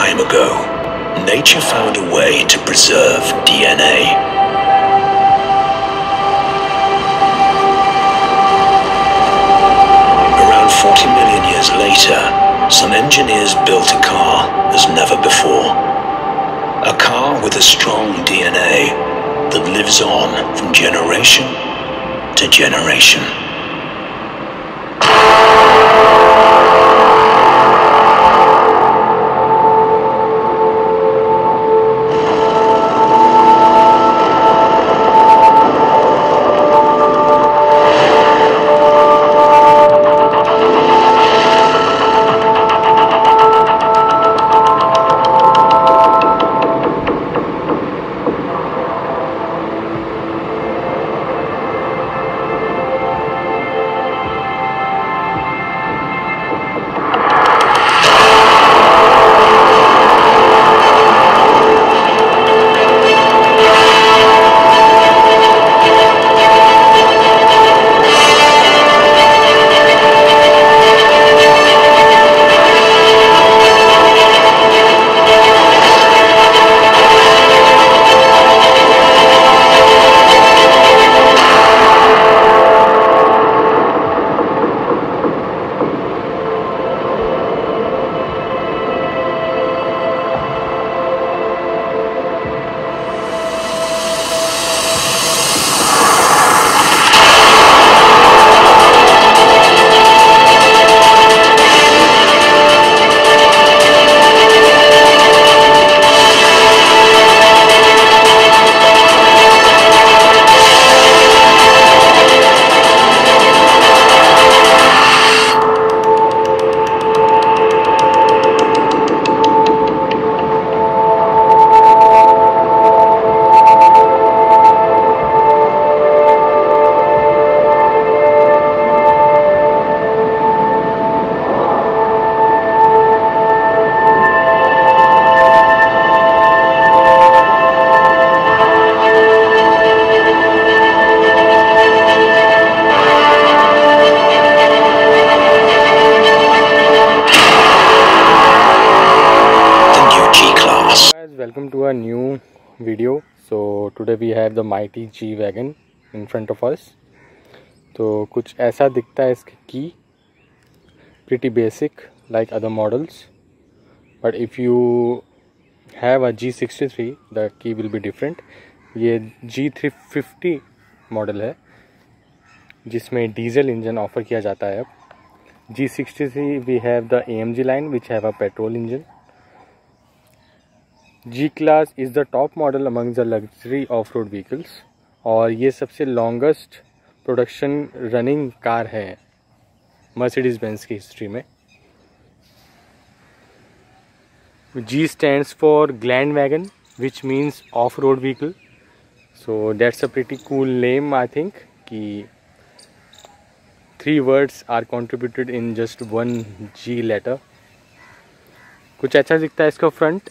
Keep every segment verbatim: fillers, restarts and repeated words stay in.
time ago, nature found a way to preserve D N A. Around forty million years later, some engineers built a car as never before. A car with a strong D N A that lives on from generation to generation. Welcome to a new video. So today we have the mighty G-Wagon in front of us. तो कुछ ऐसा दिखता है इसकी की, pretty basic like other models, but if you have a G sixty-three the key will be different. ये G three fifty model है जिसमें डीजल इंजन ऑफर किया जाता है. अब G sixty-three we have the A M G line which have a petrol engine. G class is the top model among the luxury off-road vehicles और ये सबसे longest production running car है Mercedes Benz की history में. G stands for Grand Wagon which means off-road vehicle. So that's a pretty cool name I think कि three words are contributed in just one G letter. कुछ अच्छा दिखता है इसका front.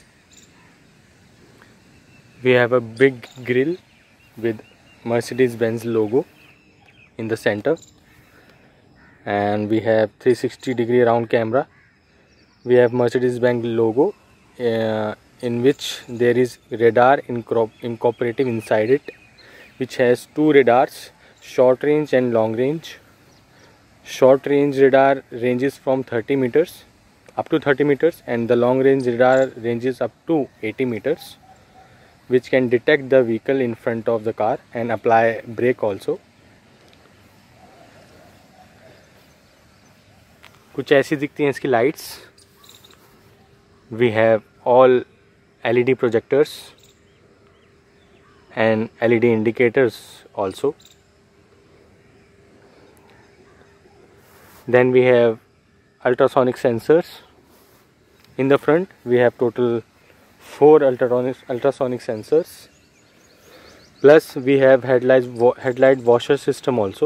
We have a big grille with Mercedes-Benz logo in the center, and we have three sixty degree round camera. We have Mercedes-Benz logo uh, in which there is radar incorporated inside it, which has two radars, short range and long range. Short range radar ranges from thirty meters up to thirty meters, and the long range radar ranges up to eighty meters, which can detect the vehicle in front of the car and apply brake also. कुछ ऐसी दिखती हैं इसकी lights. We have all L E D projectors and L E D indicators also. Then we have ultrasonic sensors. In the front we have total four ultrasonic ultrasonic sensors, plus we have headlight headlight washer system also.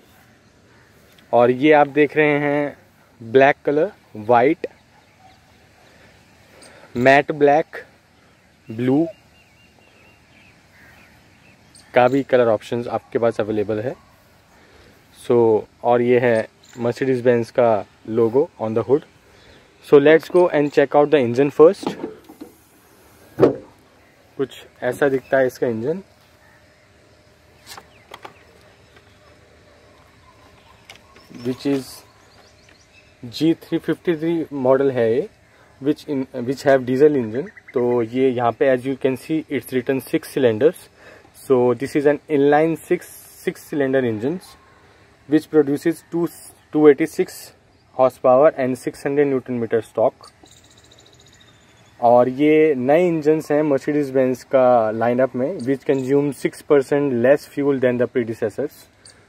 और ये आप देख रहे हैं black colour, white, matt black, blue का भी colour options आपके पास अवेलेबल है. सो so, और ये है Mercedes Benz का logo on the hood. So let's go and check out the engine first. कुछ ऐसा दिखता है इसका engine. Which is G three fifty three model है ये, which in which have diesel engine. तो ये यहाँ पे as you can see it's written six cylinders. So this is an inline six six cylinder engine which produces two two eighty six horse power and six hundred Newton metre stock. और ये नए engines हैं Mercedes Benz का lineup में, which consume six percent less fuel than the predecessors.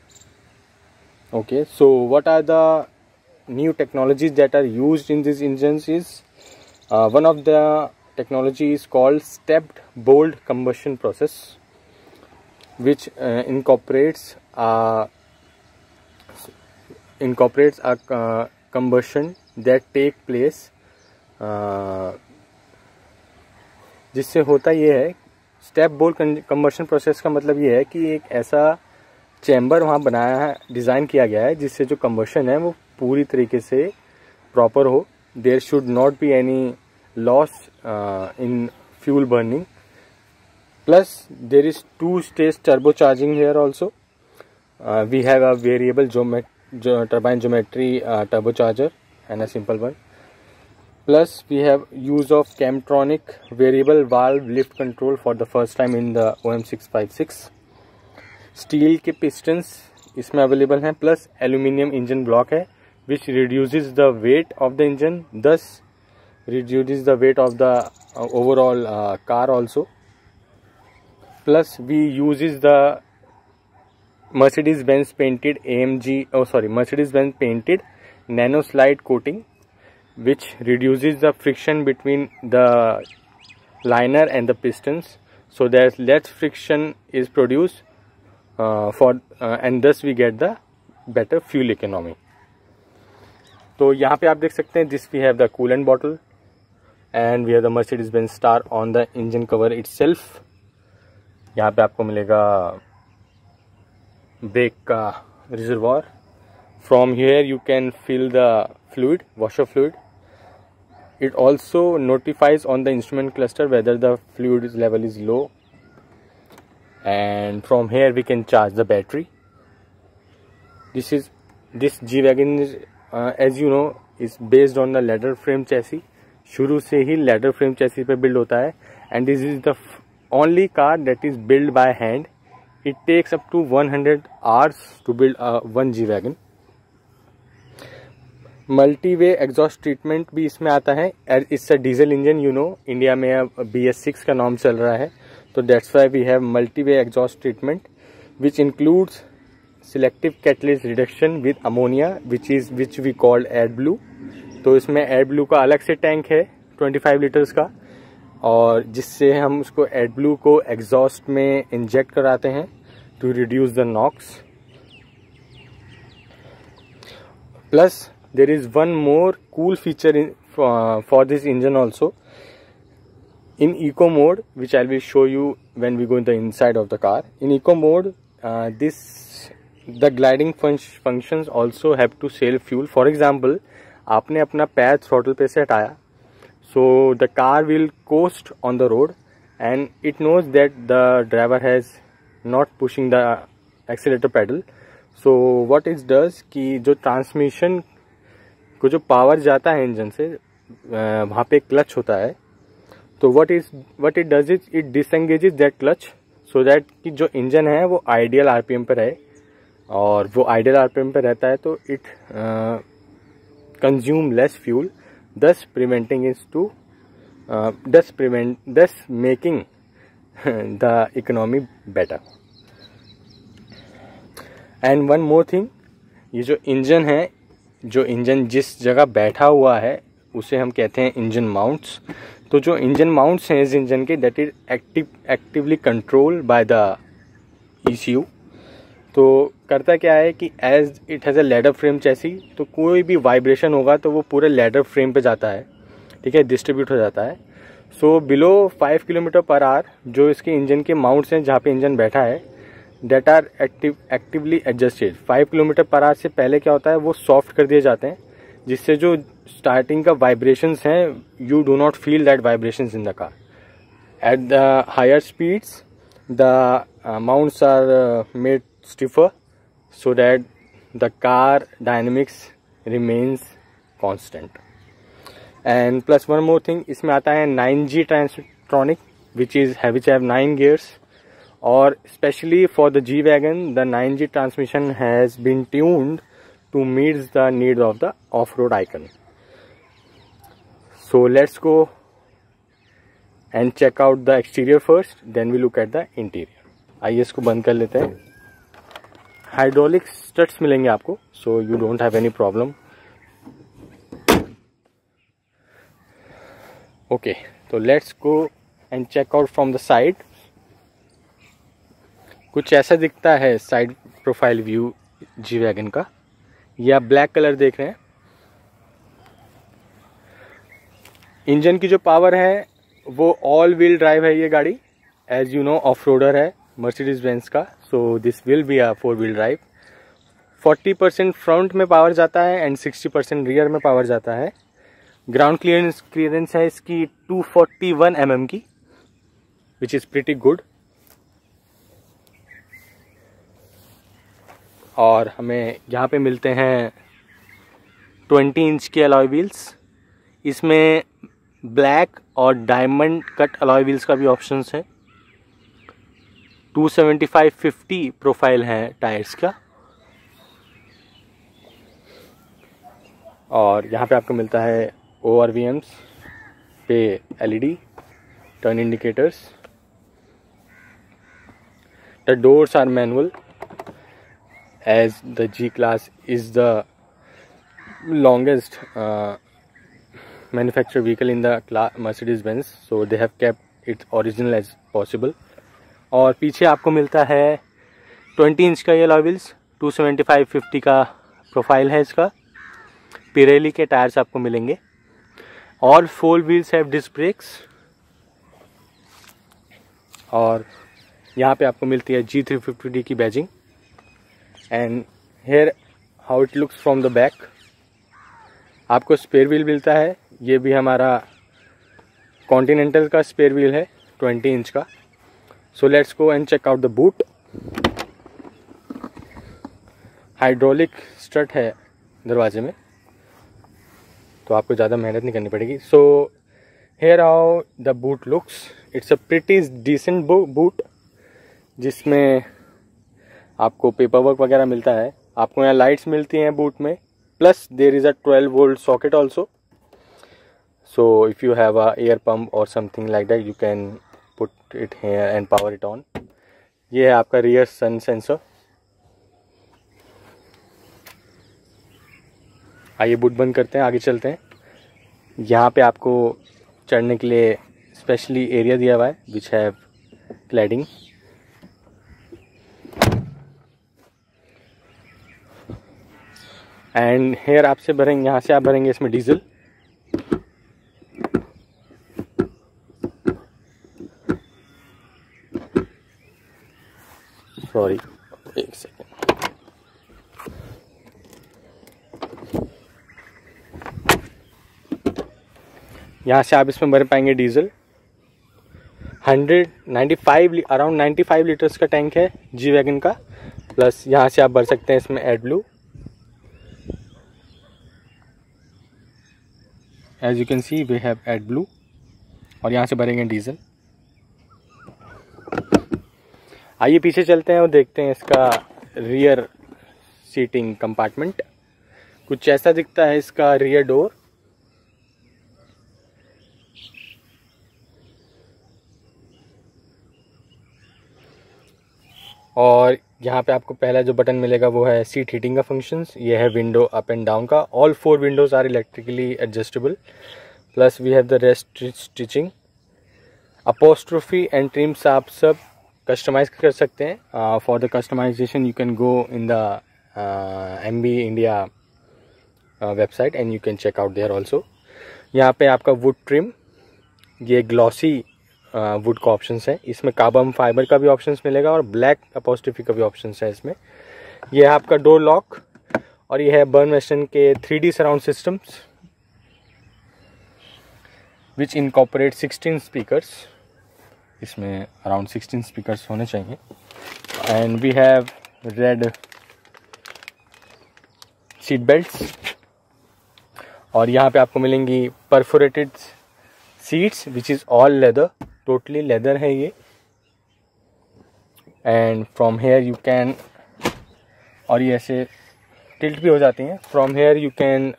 Okay, so what are the new technologies that are used in these engines is uh, one of the technology is called stepped bolt combustion process, which uh, incorporates uh, incorporates a uh, combustion that take place uh, जिससे होता ये है, step bolt combustion process का मतलब ये है कि एक ऐसा चैम्बर वहाँ बनाया है, डिज़ाइन किया गया है जिससे जो कंबशन है वो पूरी तरीके से प्रॉपर हो। There should not be any loss in fuel burning. Plus there is two stage turbo charging here also. We have a variable turbine geometry turbo charger and a simple one. Plus we have use of camtronic variable valve lift control for the first time in the O M six five six. Steel के pistons इसमें available हैं, plus aluminium engine block है which reduces the weight of the engine, thus reduces the weight of the uh, overall uh, car also. Plus we uses the Mercedes-Benz painted A M G, oh sorry, Mercedes-Benz painted nano slide coating, which reduces the friction between the liner and the pistons, so that less friction is produced uh, for uh, and thus we get the better fuel economy. तो यहाँ पे आप देख सकते हैं this we have the coolant bottle and we have the Mercedes Benz star on the engine cover itself. यहाँ पे आपको मिलेगा ब्रेक का reservoir. From here you can fill the fluid, washer fluid. It also notifies on the instrument cluster whether the fluid level is low, and from here we can charge the battery. This is this G wagon is as you know is based on the ladder frame chassis. शुरू से ही ladder frame chassis पे build होता है, and this is the only car that is build by hand. It takes up to one hundred hours to build one G wagon. Multi way exhaust treatment भी इसमें आता है। It's a diesel engine, you know India में अब B S six का नाम चल रहा है, तो that's why we have multi way exhaust treatment which includes selective catalyst reduction with ammonia which is which we called AdBlue. तो इसमें एडब्लू का अलग से टैंक है पच्चीस लीटर्स का, और जिससे हम उसको एडब्लू को एग्जॉस्ट में इंजेक्ट कराते हैं to reduce the NOx. Plus there is one more cool feature for this engine also in eco mode, which I will show you when we go in the inside of the car. In eco mode, uh, this the gliding fun functions also have to save fuel. For example, आपने अपना पैर throttle पे से हटाया, so the car will coast on the road and it knows that the driver has not pushing the accelerator pedal. So what it does कि जो transmission को जो पावर जाता है इंजन से, वहाँ पे क्लच होता है, तो what is what it does is it disengages that clutch so that कि जो इंजन है वो आइडियल आरपीएम पे रहे, और वो आइडियल आरपीएम पे रहता है तो it consume less fuel, thus preventing is to uh, thus prevent thus making the economy better. And one more thing, ये जो इंजन है, जो इंजन जिस जगह बैठा हुआ है उसे हम कहते हैं इंजन माउंट्स। तो जो इंजन माउंट्स हैं इस इंजन के, that is active actively control by the ECU. तो करता क्या है कि as it has a ladder frame chassis, तो कोई भी वाइब्रेशन होगा तो वो पूरे लैडर फ्रेम पे जाता है, ठीक है, डिस्ट्रीब्यूट हो जाता है। So below five kilometre per hour जो इसके इंजन के माउंट्स हैं जहाँ पे इंजन बैठा है, that are active actively adjusted. Five kilometre per hour से पहले क्या होता है, वो सॉफ्ट कर दिए जाते हैं, जिससे जो स्टार्टिंग का वाइब्रेशंस हैं, you do not feel that vibrations in the car. At the higher speeds, the uh, mounts are uh, made stiffer so that the car dynamics remains constant. And plus one more thing, इसमें आता है nine G Transtronic, which is which have nine gears. और especially for the G-Wagon, the nine G transmission has been tuned to meet the needs of the off-road icon. So let's go and check out the exterior first, then we look at the interior. आइए इसको बंद कर लेते हैं. Hydraulic struts मिलेंगे आपको, so you don't have any problem. Okay, तो let's go and check out from the side. कुछ ऐसा दिखता है side profile view G wagon का. ये आप ब्लैक कलर देख रहे हैं. इंजन की जो पावर है वो ऑल व्हील ड्राइव है. ये गाड़ी as you know off roader है मर्सिडीज बेंज का, so this will be a four wheel drive. Forty percent front में पावर जाता है एंड सिक्सटी परसेंट रियर में पावर जाता है. ग्राउंड क्लियरेंस क्लियरेंस है इसकी two forty one M M की, विच इज़ प्रिटी गुड. और हमें यहाँ पे मिलते हैं ट्वेंटी इंच के अलॉय व्हील्स. इसमें ब्लैक और डायमंड कट अलॉय व्हील्स का भी ऑप्शंस है. Two seventy five fifty profile है टायर्स का. और यहाँ पे आपको मिलता है ओ आर वी एम्स पे L E D turn indicators. The doors are manual as the G class is the longest uh, manufactured vehicle in the Mercedes Benz, so they have kept it original as possible. और पीछे आपको मिलता है twenty inch का ये alloy wheels. Two seventy five fifty का profile है इसका. पिरेली के टायर्स आपको मिलेंगे. और four wheels have disc brakes. और यहाँ पे आपको मिलती है जी थ्री फिफ्टी डी की badging. And here how it looks from the back. आपको स्पेयर व्हील मिलता है. ये भी हमारा कॉन्टिनेंटल का स्पेयर व्हील है ट्वेंटी इंच का. So let's go and check out the boot. Hydraulic strut है दरवाजे में, तो आपको ज़्यादा मेहनत नहीं करनी पड़ेगी. So here how the boot looks. It's a pretty decent boot जिसमें आपको पेपर वर्क वगैरह मिलता है. आपको यहाँ लाइट्स मिलती हैं बूट में, plus there is a twelve volt socket also. So if you have a air pump और something like that you can put it here and power it on. ये है आपका रियर सन सेंसर. आइए boot बंद करते हैं, आगे चलते हैं. यहाँ पे आपको चढ़ने के लिए स्पेशली एरिया दिया हुआ है which have cladding. And here आपसे भरेंगे, यहाँ से आप भरेंगे इसमें डीजल. सॉरी एक सेकेंड. यहाँ से आप इसमें भर पाएंगे diesel. Hundred ninety five around ninety five litres का टैंक है जी वैगन का. प्लस यहाँ से आप भर सकते हैं इसमें AdBlue. As you can see we have AdBlue. और यहाँ से भरेंगे डीजल. आइए पीछे चलते हैं और देखते हैं इसका रियर सीटिंग कंपार्टमेंट. कुछ ऐसा दिखता है इसका रियर डोर. और यहाँ पे आपको पहला जो बटन मिलेगा वो है सीट हीटिंग का फंक्शंस. ये है विंडो अप एंड डाउन का. All four windows are electrically adjustable. Plus we have the rest stitching. Apostrophe and trims आप सब कस्टमाइज कर सकते हैं. For the customisation you can go in the M B India website and you can check out there also. यहाँ पे आपका wood trim, ये glossy wood का ऑप्शंस है. इसमें कार्बन फाइबर का भी ऑप्शंस मिलेगा और ब्लैक अपोस्ट्रोफी का भी ऑप्शंस है इसमें. ये है आपका डोर लॉक. और ये है बर्न वेस्टर्न के three D surround systems which incorporate sixteen speakers. इसमें अराउंड सिक्सटीन स्पीकर्स होने चाहिए। And we have red seat belts, और यहाँ पे आपको मिलेंगी perforated seats which is all leather, totally leather है ये। And from here you can, और ये ऐसे टिल्ट भी हो जाती हैं, from here you can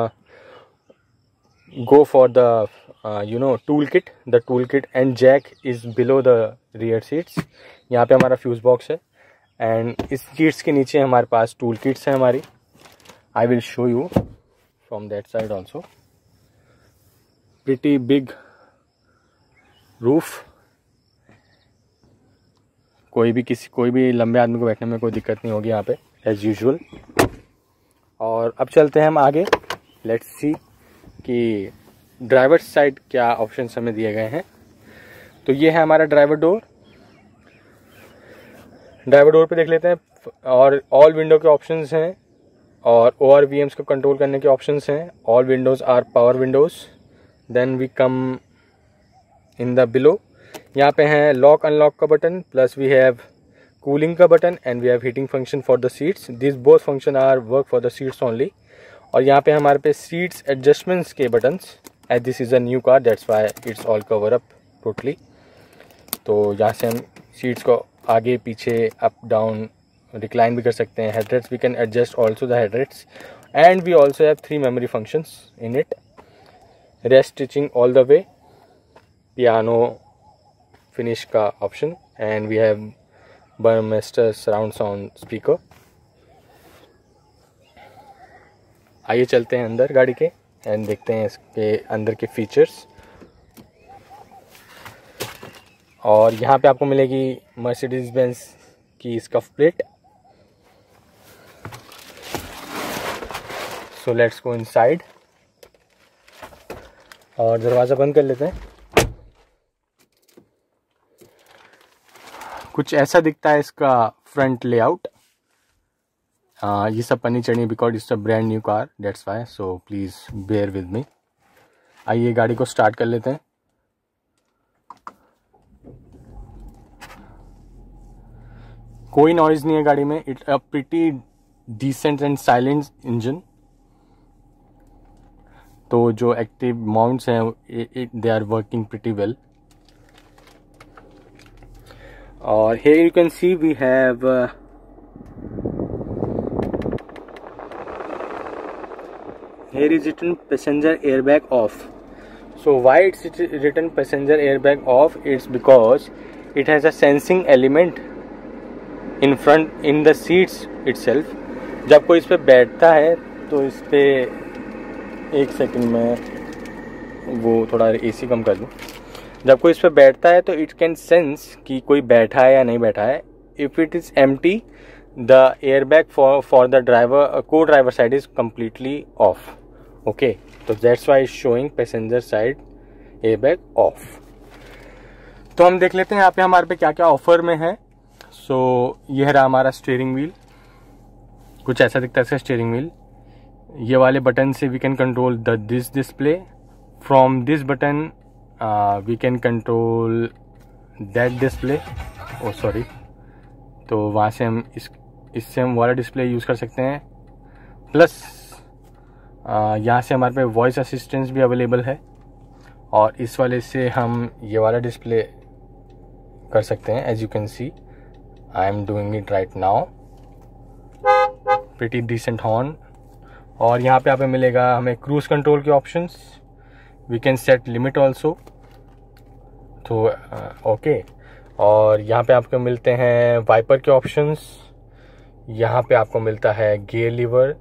go for the uh, you know tool kit, the tool kit and jack is below the rear seats। यहाँ पे हमारा फ्यूज बॉक्स है, एंड इस सीट्स के नीचे हमारे पास टूल किट्स हैं हमारी। I will show you from that side also. Pretty big roof, कोई भी किसी कोई भी लंबे आदमी को बैठने में कोई दिक्कत नहीं होगी यहाँ पे एज यूजुअल। और अब चलते हैं हम आगे, लेट्स सी कि ड्राइवर साइड क्या ऑप्शंस हमें दिए गए हैं। तो ये है हमारा ड्राइवर डोर। ड्राइवर डोर पे देख लेते हैं, और ऑल विंडो के ऑप्शंस हैं, और ओ आर वी एम्स को कंट्रोल करने के ऑप्शंस हैं। All windows are power windows. Then we come in the below, यहाँ पे हैं लॉक अनलॉक का button, plus we have cooling का button, and we have heating function for the seats. This both function are work for the seats only. और यहाँ पे हमारे पे सीट्स एडजस्टमेंट्स के buttons, as this is a new car that's why it's all cover up totally. तो यहाँ से हम सीट्स को आगे पीछे अप डाउन रिक्लाइन भी कर सकते हैं। Headrests we can adjust also the headrests, and we also have three memory functions in it. Rest stitching all the way, piano finish का option, and we have Burmester surround sound speaker. आइए चलते हैं अंदर गाड़ी के and देखते हैं इसके अंदर के फीचर्स। और यहाँ पे आपको मिलेगी मर्सिडीज बेंज की scuff plate. So let's go inside, और दरवाज़ा बंद कर लेते हैं। कुछ ऐसा दिखता है इसका फ्रंट लेआउट। Uh, ये सब पन्नी चढ़ी because it's a brand new car that's why, so please bear with me. आइए गाड़ी को स्टार्ट कर लेते हैं। कोई नॉइज़ नहीं है गाड़ी में। It's a pretty decent and silent engine. तो जो एक्टिव माउंट्स हैं they are working pretty well. और here you can see we have uh, here is written passenger airbag off. So why it's written passenger airbag off? It's because it has a sensing element in front in the seats itself. जब कोई इस पे बैठता है तो इस पे एक सेकंड में वो थोड़ा एसी कम कर दूँ। जब कोई इस पे बैठता है तो इट कैन सेंस कि कोई बैठा है या नहीं बैठा है। If it is empty the airbag for for the driver को driver side is completely off. Okay, तो that's why showing passenger side airbag off. तो हम देख लेते हैं यहाँ पे हमारे पे क्या क्या ऑफर में है। सो so, यह रहा हमारा स्टीयरिंग व्हील। कुछ ऐसा दिखता है इसका स्टीयरिंग व्हील। ये वाले बटन से we can control the this display. From this button we can control that display. Oh sorry, तो वहाँ से हम इस इससे हम वाला डिस्प्ले यूज़ कर सकते हैं। प्लस uh, यहाँ से हमारे पे वॉइस असिस्टेंस भी अवेलेबल है, और इस वाले से हम ये वाला डिस्प्ले कर सकते हैं। As you can see I am doing it right now. Pretty decent horn. और यहाँ पे यहाँ पे मिलेगा हमें क्रूज कंट्रोल के options. We can set limit also. तो ओके, और यहाँ पे आपको मिलते हैं वाइपर के ऑप्शंस। यहाँ पे आपको मिलता है gear lever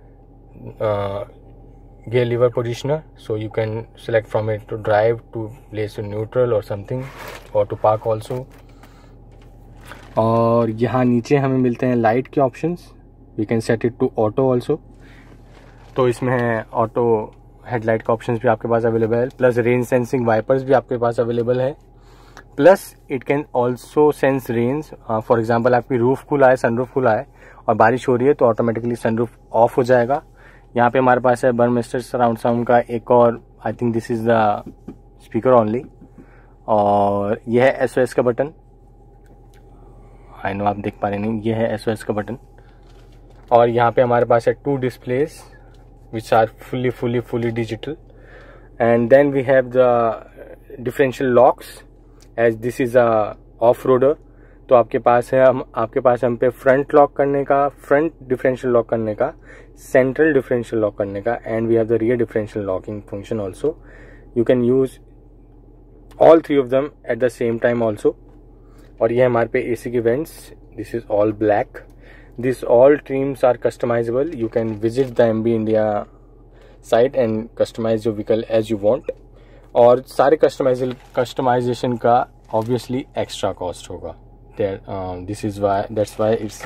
gear lever positioner. So you can select from it to drive, to place to neutral और समथिंग, और टू पार्क ऑल्सो। और यहाँ नीचे हमें मिलते हैं लाइट के options. We can set it to auto also. तो इसमें है ऑटो हेडलाइट का ऑप्शंस भी आपके पास अवेलेबल है, प्लस रेन सेंसिंग वाइपर्स भी आपके पास अवेलेबल है। Plus it can also sense rains. For example आपकी रूफ खुला है, सनरूफ खुला है और बारिश हो रही है तो ऑटोमेटिकली सनरूफ ऑफ हो जाएगा। यहाँ पे हमारे पास है बर्नमेस्टर सराउंड साउंड का एक और, I think this is the speaker only. और यह है एस ओ एस का बटन, आई नो आप देख पा रहे नहीं, ये है एस ओ एस का बटन। और यहाँ पे हमारे पास है two displays which are fully fully fully digital, and then we have the differential locks as this is a off roader. तो आपके पास है हम आपके पास हम पे फ्रंट लॉक करने का, फ्रंट डिफरेंशियल लॉक करने का, सेंट्रल डिफरेंशियल लॉक करने का, and we have the rear differential locking function also. You can use all three of them at the same time also. और ये हमारे पे एसी के vents, this is all black, this all trims are customisable. You can visit the MB India site and customise your vehicle as you want. और सारे customise customisation का obviously extra cost होगा। This is why that's why it's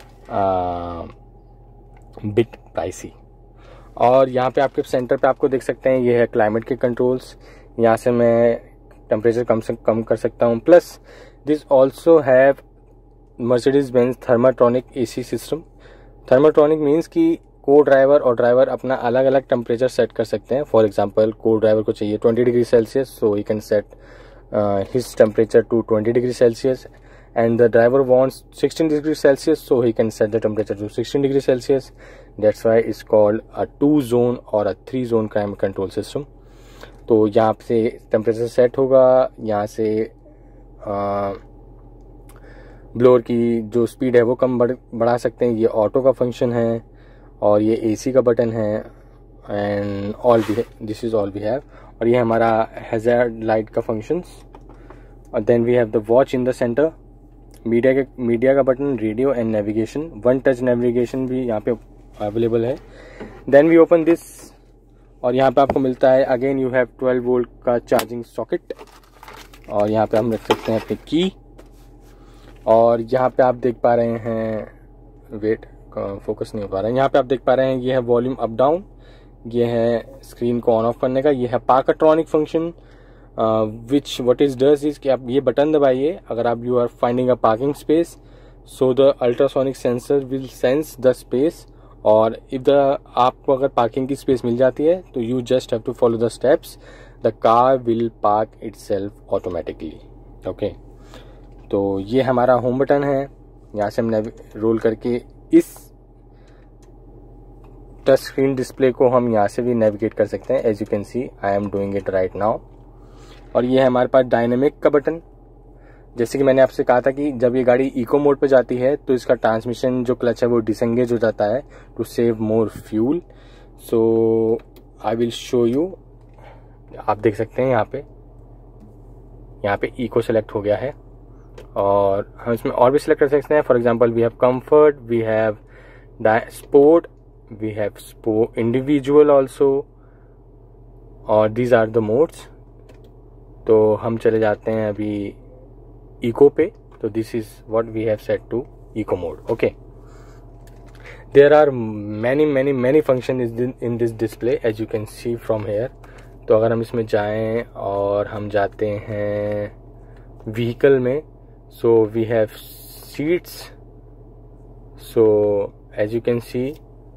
bit pricey. और यहाँ पे आपके centre पे आपको देख सकते हैं ये है क्लाइमेट के कंट्रोल्स, यहाँ से मैं टेम्परेचर कम से कम कर सकता हूँ। Plus this also have Mercedes Benz Thermatronic AC system. Thermatronic means कि को ड्राइवर और ड्राइवर अपना अलग अलग टेम्परेचर सेट कर सकते हैं। फॉर एग्जांपल को ड्राइवर को चाहिए twenty degree Celsius, so he can set his temperature to twenty degree Celsius, and the driver wants sixteen degrees Celsius, so he can set the temperature to sixteen degrees Celsius. That's why it's called a two zone or a three zone climate control system. तो यहाँ से temperature set होगा, यहाँ से blower की जो speed है वो कम बढ़ बढ़ा सकते हैं। ये ऑटो का फंक्शन है और ये एसी का बटन है, एंड ऑल भी this is all we have. और ये हमारा हैजार्ड लाइट का फंक्शंस। और then we have the watch in the centre, media के मीडिया का button, radio and navigation, one touch navigation भी यहाँ पे अवेलेबल है। देन वी ओपन दिस और यहाँ पे आपको मिलता है again you have twelve volt का चार्जिंग सॉकेट, और यहाँ पे हम रख सकते हैं अपनी की। और यहाँ पे आप देख पा रहे हैं, वेट फोकस नहीं हो पा रहा है, यहाँ पे आप देख पा रहे हैं ये है वॉल्यूम अप डाउन, ये है स्क्रीन को ऑन ऑफ करने का, ये है Parktronic function which what is does is कि आप ये बटन दबाइए अगर आप you are finding a parking space, so the ultrasonic sensor will sense the space, और इफ द आपको अगर पार्किंग की स्पेस मिल जाती है तो you just have to follow the steps, the car will park itself automatically. Okay, तो ये हमारा होम बटन है, यहाँ से हम रोल करके इस टच स्क्रीन डिस्प्ले को हम यहाँ से भी नेविगेट कर सकते हैं। As you can see I am doing it right now. और ये है हमारे पास डायनेमिक का बटन। जैसे कि मैंने आपसे कहा था कि जब ये गाड़ी इको मोड पे जाती है तो इसका ट्रांसमिशन जो क्लच है वो डिसंगेज हो जाता है to save more fuel. So I will show you, आप देख सकते हैं यहाँ पे यहाँ पे इको सेलेक्ट हो गया है, और हम इसमें और भी सिलेक्ट कर सकते हैं। For example we have comfort, we have sport, we have sport individual also, और दीज आर द मोड्स। तो हम चले जाते हैं अभी इको पे, तो this is what we have set to eco mode. Okay, there are many many many function in this display as you can see from here. तो अगर हम इसमें जाएं और हम जाते हैं व्हीकल में, so we have seats, so as you can see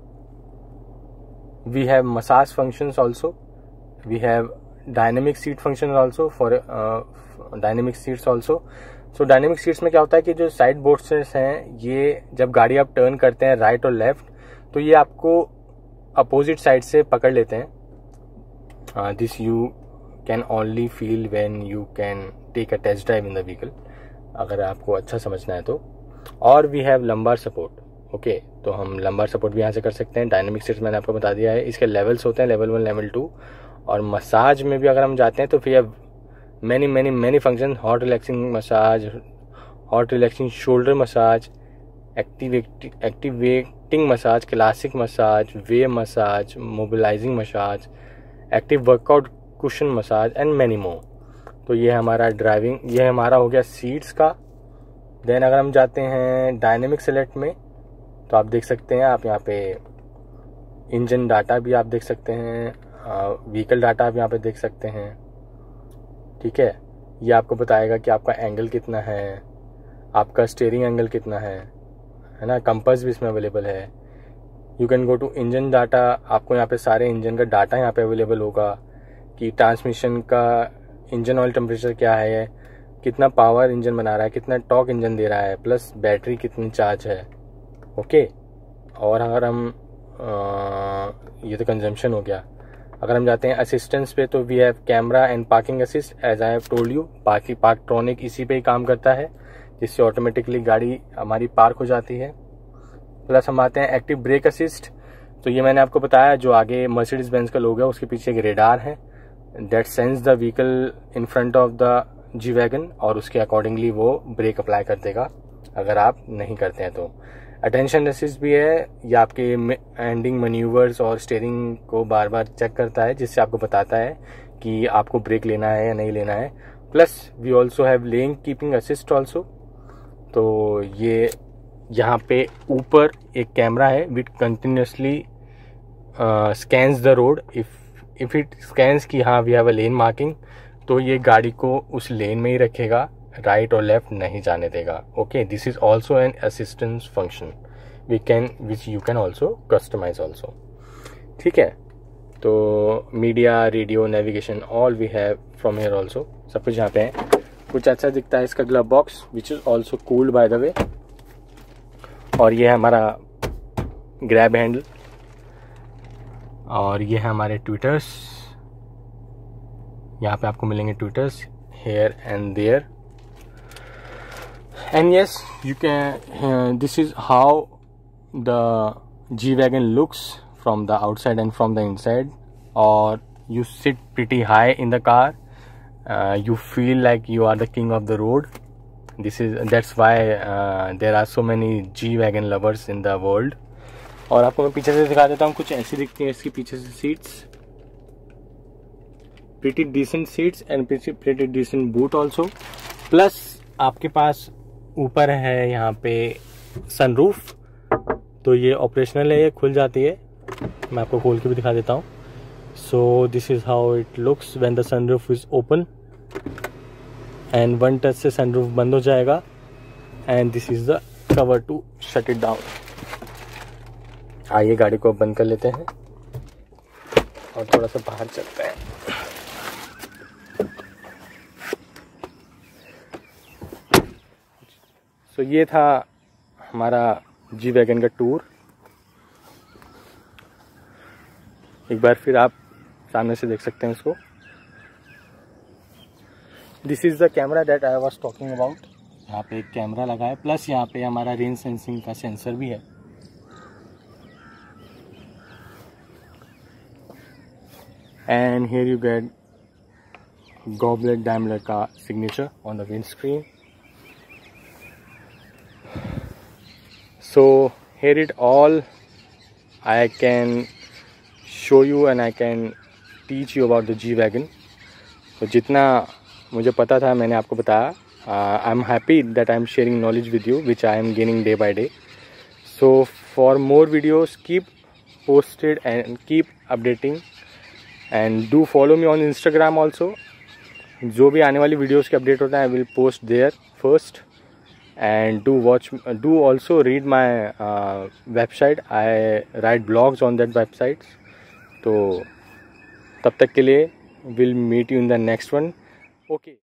we have massage functions also, we have dynamic seat functions also for uh, dynamic seats also। so dynamic seats में क्या होता है कि जो साइड बोर्ड्स हैं ये जब गाड़ी आप टर्न करते हैं राइट और लेफ्ट तो ये आपको अपोजिट साइड से पकड़ लेते हैं। This you can only feel when you can take a test drive in the vehicle, अगर आपको अच्छा समझना है तो। और we have lumbar support. Okay okay, तो हम लंबार सपोर्ट भी यहाँ से कर सकते हैं। डायनेमिक सीट्स मैंने आपको बता दिया है, इसके लेवल्स होते हैं, लेवल वन, लेवल टू। और मसाज में भी अगर हम जाते हैं तो फिर many many many function, hot relaxing massage, hot relaxing shoulder massage, activate activating massage, classic massage, wave massage, mobilising massage, active workout cushion massage and many more. तो ये हमारा ड्राइविंग, ये हमारा हो गया सीट्स का। देन अगर हम जाते हैं डायनेमिक सेलेक्ट में तो आप देख सकते हैं, आप यहाँ पे इंजन डाटा भी आप देख सकते हैं, व्हीकल डाटा आप यहाँ पे देख सकते हैं। ठीक है, ये आपको बताएगा कि आपका एंगल कितना है, आपका स्टीयरिंग एंगल कितना है, है ना। कंपास भी इसमें अवेलेबल है। You can go to engine data, आपको यहाँ पे सारे इंजन का डाटा यहाँ पे अवेलेबल होगा कि ट्रांसमिशन का इंजन ऑयल टेम्परेचर क्या है, कितना पावर इंजन बना रहा है, कितना टॉर्क इंजन दे रहा है, प्लस बैटरी कितनी चार्ज है। ओके, और अगर हम आ, ये तो कंजम्पशन हो गया। अगर हम जाते हैं असिस्टेंस पे तो we have camera and parking assist, as I have told you. Parking Parktronic इसी पे ही काम करता है, जिससे ऑटोमेटिकली गाड़ी हमारी पार्क हो जाती है। प्लस हम आते हैं एक्टिव ब्रेक असिस्ट। तो ये मैंने आपको बताया, जो आगे मर्सिडीज बेंज का लोगो है उसके पीछे एक रेडार है that sense the vehicle in front of the G wagon, और उसके अकॉर्डिंगली वो ब्रेक अप्लाई कर देगा अगर आप नहीं करते हैं तो। अटेंशन असिस्ट भी है, ये आपके एंडिंग मैन्यूवर्स और स्टीयरिंग को बार बार चेक करता है, जिससे आपको बताता है कि आपको ब्रेक लेना है या नहीं लेना है। Plus we also have lane keeping assist also. तो ये यहाँ पे ऊपर एक कैमरा है which continuously scans the road. If if it scans कि हाँ we have a lane marking, तो ये गाड़ी को उस लेन में ही रखेगा, राइट और लेफ्ट नहीं जाने देगा। Okay, this is also an assistance function we can which you can also customise also. ठीक है, तो media, radio, navigation all we have from here also, सब कुछ यहाँ पे है। कुछ अच्छा दिखता है इसका glove box which is also cooled by the way. और ये है हमारा ग्रैब हैंडल, और ये है हमारे ट्विटर्स। यहाँ पे आपको मिलेंगे tweeters here and there. And yes, you can, this is how the G wagon looks from the outside and from the inside. और you sit pretty high in the car, you feel like you are the king of the road. This is that's why there are so many G wagon lovers in the world. और आपको मैं पीछे से दिखा देता हूँ, कुछ ऐसी दिखती हैं इसकी पीछे से seats, pretty decent seats and pretty decent boot also. Plus आपके पास ऊपर है यहाँ पे सनरूफ, तो ये ऑपरेशनल है, ये खुल जाती है। मैं आपको खोल के भी दिखा देता हूँ। So this is how it looks when the sunroof is open, and one touch से सनरूफ बंद हो जाएगा, and this is the cover to shut it down. आइए गाड़ी को बंद कर लेते हैं और थोड़ा सा बाहर चलते हैं। तो ये था हमारा जी वैगन का टूर। एक बार फिर आप सामने से देख सकते हैं इसको। This is the camera that I was talking about. यहाँ पे एक कैमरा लगा है, प्लस यहाँ पे हमारा रेंज सेंसिंग का सेंसर भी है। And here you get Goblet Daimler का signature on the windscreen. So here it all I can show you and I can teach you about the G-Wagon. तो जितना मुझे पता था मैंने आपको बताया. uh, I'm happy that I'm sharing knowledge with you which I am gaining day by day. So for more videos keep posted and keep updating. And do follow me on Instagram also. जो भी आने वाली videos के update होता है I will post there first. And do watch, do also read my website. I write blogs on that website. तो तब तक के लिए will meet you in the next one. Okay.